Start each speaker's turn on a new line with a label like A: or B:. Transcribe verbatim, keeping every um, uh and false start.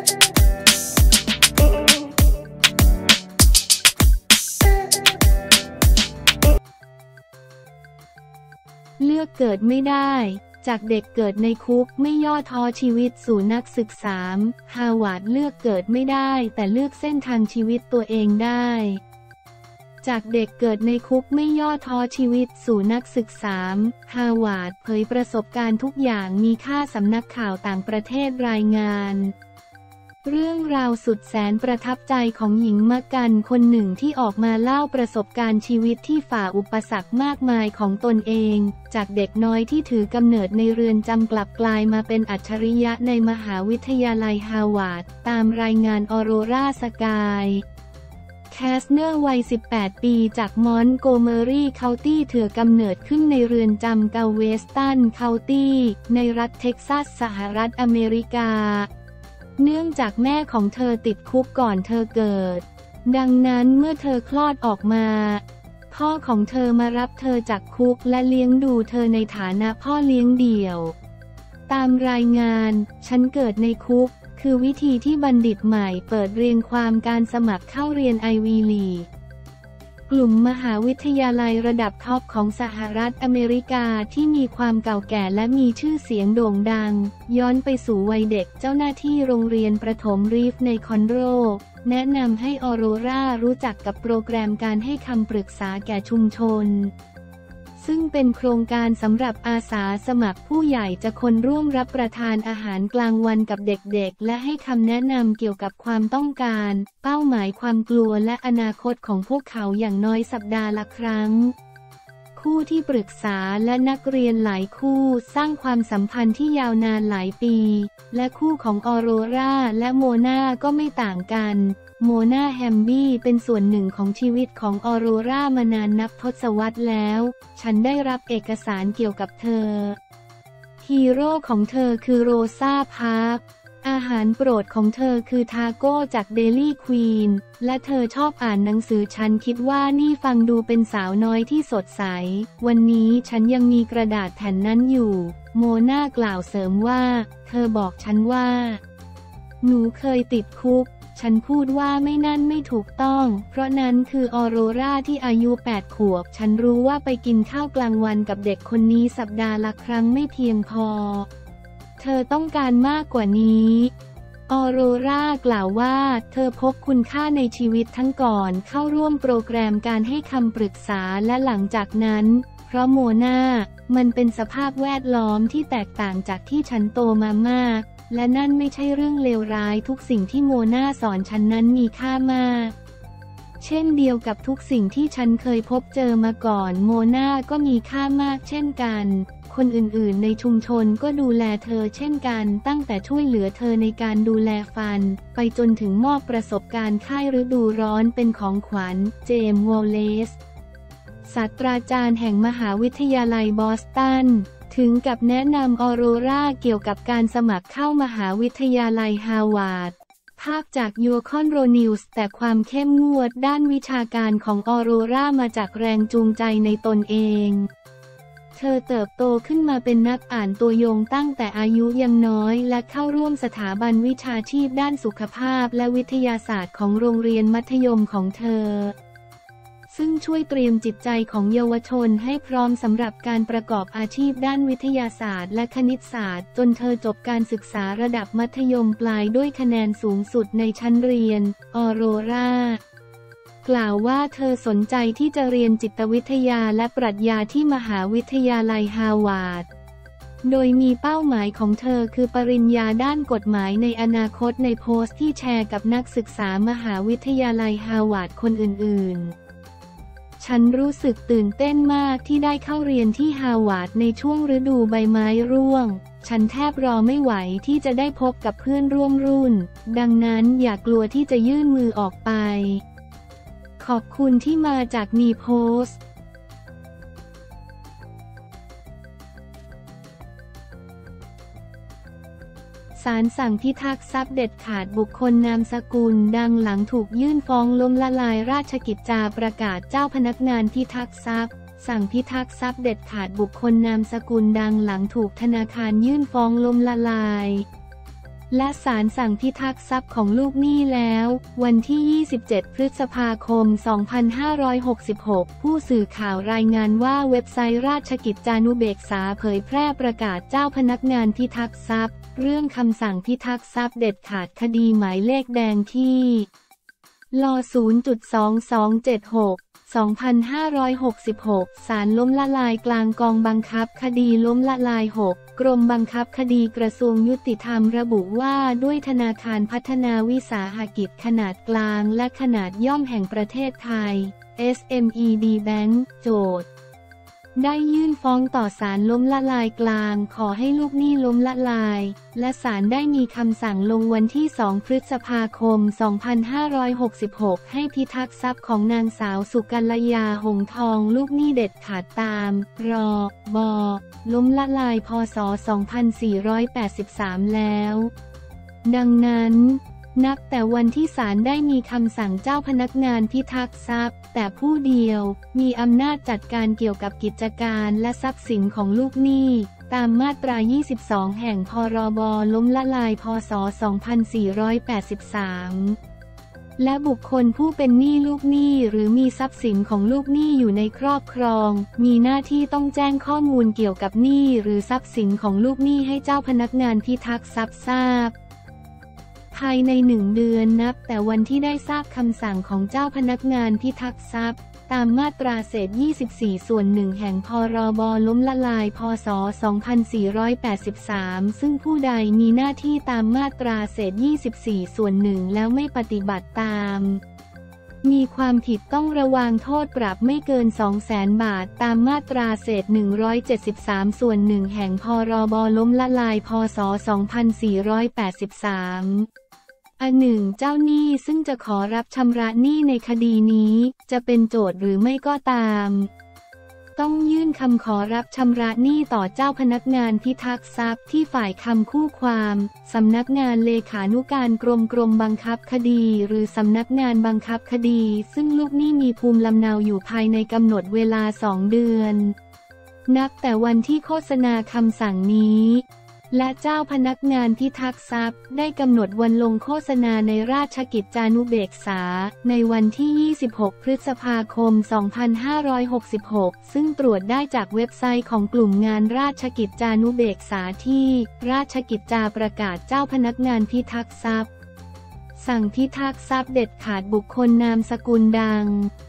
A: เลือกเกิดไม่ได้จากเด็กเกิดในคุกไม่ย่อท้อชีวิตสู่นักศึกษาฮาวาร์ดเลือกเกิดไม่ได้แต่เลือกเส้นทางชีวิตตัวเองได้จากเด็กเกิดในคุกไม่ย่อท้อชีวิตสู่นักศึกษาฮาวาร์ดเผยประสบการณ์ทุกอย่างมีค่าสำนักข่าวต่างประเทศรายงานเรื่องราวสุดแสนประทับใจของหญิงมะกันคนหนึ่งที่ออกมาเล่าประสบการณ์ชีวิตที่ฝ่าอุปสรรคมากมายของตนเองจากเด็กน้อยที่ถือกำเนิดในเรือนจำกลับกลายมาเป็นอัจฉริยะในมหาวิทยาลัยฮาวาร์ดตามรายงานออโรราสกายแคสเนอร์วัย สิบแปด ปีจากมอนโกเมอรี่เคานตี้ถือกำเนิดขึ้นในเรือนจำเกาเวสตันเคานตี้ในรัฐเท็กซัสสหรัฐอเมริกาเนื่องจากแม่ของเธอติดคุกก่อนเธอเกิดดังนั้นเมื่อเธอคลอดออกมาพ่อของเธอมารับเธอจากคุกและเลี้ยงดูเธอในฐานะพ่อเลี้ยงเดี่ยวตามรายงานฉันเกิดในคุกคือวิธีที่บัณฑิตใหม่เปิดเรียงความการสมัครเข้าเรียนไอวีลีกกลุ่มมหาวิทยาลัยระดับท็อปของสหรัฐอเมริกาที่มีความเก่าแก่และมีชื่อเสียงโด่งดังย้อนไปสู่วัยเด็กเจ้าหน้าที่โรงเรียนประถมรีฟในคอนโดแนะนำให้ออโรรารู้จักกับโปรแกรมการให้คำปรึกษาแก่ชุมชนซึ่งเป็นโครงการสำหรับอาสาสมัครผู้ใหญ่จะคนร่วมรับประทานอาหารกลางวันกับเด็กๆและให้คำแนะนำเกี่ยวกับความต้องการเป้าหมายความกลัวและอนาคตของพวกเขาอย่างน้อยสัปดาห์ละครั้งคู่ที่ปรึกษาและนักเรียนหลายคู่สร้างความสัมพันธ์ที่ยาวนานหลายปีและคู่ของออโรราและโมนาก็ไม่ต่างกันโมนาแฮมบี้เป็นส่วนหนึ่งของชีวิตของออโรรามานานนับทศวรรษแล้วฉันได้รับเอกสารเกี่ยวกับเธอฮีโร่ของเธอคือโรซาพาร์คอาหารโปรดของเธอคือทาโก้จากเดลี่ควีนและเธอชอบอ่านหนังสือฉันคิดว่านี่ฟังดูเป็นสาวน้อยที่สดใสวันนี้ฉันยังมีกระดาษแผ่นนั้นอยู่โมนากล่าวเสริมว่าเธอบอกฉันว่าหนูเคยติดคุกฉันพูดว่าไม่นั่นไม่ถูกต้องเพราะนั้นคือออโรราที่อายุแปดขวบฉันรู้ว่าไปกินข้าวกลางวันกับเด็กคนนี้สัปดาห์ละครั้งไม่เพียงพอเธอต้องการมากกว่านี้ออโรรากล่าวว่าเธอพบคุณค่าในชีวิตทั้งก่อนเข้าร่วมโปรแกรมการให้คำปรึกษาและหลังจากนั้นเพราะโมนามันเป็นสภาพแวดล้อมที่แตกต่างจากที่ฉันโตมามากและนั่นไม่ใช่เรื่องเลวร้ายทุกสิ่งที่โมนาสอนฉันนั้นมีค่ามากเช่นเดียวกับทุกสิ่งที่ฉันเคยพบเจอมาก่อนโมนาก็มีค่ามากเช่นกันคนอื่นๆในชุมชนก็ดูแลเธอเช่นกันตั้งแต่ช่วยเหลือเธอในการดูแลฟันไปจนถึงมอบประสบการณ์ไข้ฤดูร้อนเป็นของขวัญเจมส์วอลเลซศาสตราจารย์แห่งมหาวิทยาลัยบอสตันถึงกับแนะนำออโรราเกี่ยวกับการสมัครเข้ามหาวิทยาลัยฮาวาร์ดภาพจากยูคอนโรนิวส์แต่ความเข้มงวดด้านวิชาการของออโรรามาจากแรงจูงใจในตนเองเธอเติบโตขึ้นมาเป็นนักอ่านตัวยงตั้งแต่อายุยังน้อยและเข้าร่วมสถาบันวิชาชีพด้านสุขภาพและวิทยาศาสตร์ของโรงเรียนมัธยมของเธอซึ่งช่วยเตรียมจิตใจของเยาวชนให้พร้อมสำหรับการประกอบอาชีพด้านวิทยาศาสตร์และคณิตศาสตร์จนเธอจบการศึกษาระดับมัธยมปลายด้วยคะแนนสูงสุดในชั้นเรียนออโรรากล่าวว่าเธอสนใจที่จะเรียนจิตวิทยาและปรัชญาที่มหาวิทยาลัยฮาวาร์ดโดยมีเป้าหมายของเธอคือปริญญาด้านกฎหมายในอนาคตในโพสต์ที่แชร์กับนักศึกษามหาวิทยาลัยฮาวาร์ดคนอื่นๆฉันรู้สึกตื่นเต้นมากที่ได้เข้าเรียนที่ฮาวาร์ดในช่วงฤดูใบไม้ร่วงฉันแทบรอไม่ไหวที่จะได้พบกับเพื่อนร่วมรุ่นดังนั้นอย่ากลัวที่จะยื่นมือออกไปขอบคุณที่มาจากมีโพสต์ศาลสั่งพิทักษ์ทรัพย์เด็ดขาดบุคคลนามสกุลดังหลังถูกยื่นฟ้องล้มละลายราชกิจจาประกาศเจ้าพนักงานพิทักษ์ทรัพย์สั่งพิทักษ์ทรัพย์เด็ดขาดบุคคลนามสกุลดังหลังถูกธนาคารยื่นฟ้องล้มละลายและศาลสั่งพิทักษ์ทรัพย์ของลูกหนี้แล้ว วันที่ ยี่สิบเจ็ด พฤษภาคม สองพันห้าร้อยหกสิบหก ผู้สื่อข่าวรายงานว่าเว็บไซต์ราชกิจจานุเบกษาเผยแพร่ประกาศเจ้าพนักงานพิทักษ์ทรัพย์เรื่องคำสั่งพิทักษ์ทรัพย์เด็ดขาดคดีหมายเลขแดงที่ล ศูนย์จุดสองสองเจ็ดหก สองพันห้าร้อยหกสิบหก ศาลล้มละลายกลางกองบังคับคดีล้มละลาย หก กรมบังคับคดีกระทรวงยุติธรรมระบุว่าด้วยธนาคารพัฒนาวิสาหกิจขนาดกลางและขนาดย่อมแห่งประเทศไทย เอส เอ็ม อี ดี Bank โจทก์ได้ยื่นฟ้องต่อศาลล้มละลายกลางขอให้ลูกหนี้ล้มละลายและศาลได้มีคำสั่งลงวันที่ สอง พฤษภาคม สองพันห้าร้อยหกสิบหก ให้พิทักษ์ทรัพย์ของนางสาวสุกัลยาหงส์ทองลูกหนี้เด็ดขาดตามรบล้มละลายพ.ศ. สองพันสี่ร้อยแปดสิบสาม แล้วดังนั้นนับแต่วันที่ศาลได้มีคำสั่งเจ้าพนักงานพิทักษ์ทรัพย์แต่ผู้เดียวมีอำนาจจัดการเกี่ยวกับกิจการและทรัพย์สินของลูกหนี้ตามมาตรา ยี่สิบสอง แห่งพรบล้มละลายพ.ศ. สองพันสี่ร้อยแปดสิบสาม และบุคคลผู้เป็นหนี้ลูกหนี้หรือมีทรัพย์สินของลูกหนี้อยู่ในครอบครองมีหน้าที่ต้องแจ้งข้อมูลเกี่ยวกับหนี้หรือทรัพย์สินของลูกหนี้ให้เจ้าพนักงานพิทักษ์ทรัพย์ทราบภายในหนึ่งเดือนนับแต่วันที่ได้ทราบคำสั่งของเจ้าพนักงานพิทักษ์ทรัพย์ตามมาตราเศษยี่สิบสี่ส่วนหนึ่งแห่งพรบล้มละลายพ.ศ. สองพันสี่ร้อยแปดสิบสาม ซึ่งผู้ใดมีหน้าที่ตามมาตราเศษยี่สิบสี่ส่วนหนึ่งแล้วไม่ปฏิบัติตามมีความผิดต้องระวางโทษปรับไม่เกิน สองแสน บาทตามมาตราเศษหนึ่งร้อยเจ็ดสิบสามส่วนหนึ่งแห่งพรบล้มละลายพ.ศ. สองพันสี่ร้อยแปดสิบสามอันหนึ่งเจ้าหนี้ซึ่งจะขอรับชำระหนี้ในคดีนี้จะเป็นโจทก์หรือไม่ก็ตามต้องยื่นคำขอรับชำระหนี้ต่อเจ้าพนักงานพิทักษ์ทรัพย์ที่ฝ่ายคำคู่ความสำนักงานเลขานุการกรมกรมบังคับคดีหรือสำนักงานบังคับคดีซึ่งลูกหนี้มีภูมิลำเนาอยู่ภายในกำหนดเวลาสองเดือนนับแต่วันที่โฆษณาคำสั่งนี้และเจ้าพนักงานพิทักษ์ทรัพย์ได้กำหนดวันลงโฆษณาในราชกิจจานุเบกษาในวันที่ ยี่สิบหก พฤษภาคม สองพันห้าร้อยหกสิบหก ซึ่งตรวจได้จากเว็บไซต์ของกลุ่มงานราชกิจจานุเบกษาที่ราชกิจจาประกาศเจ้าพนักงานพิทักษ์ทรัพย์สั่งพิทักษ์ทรัพย์เด็ดขาดบุคคลนามสกุลดัง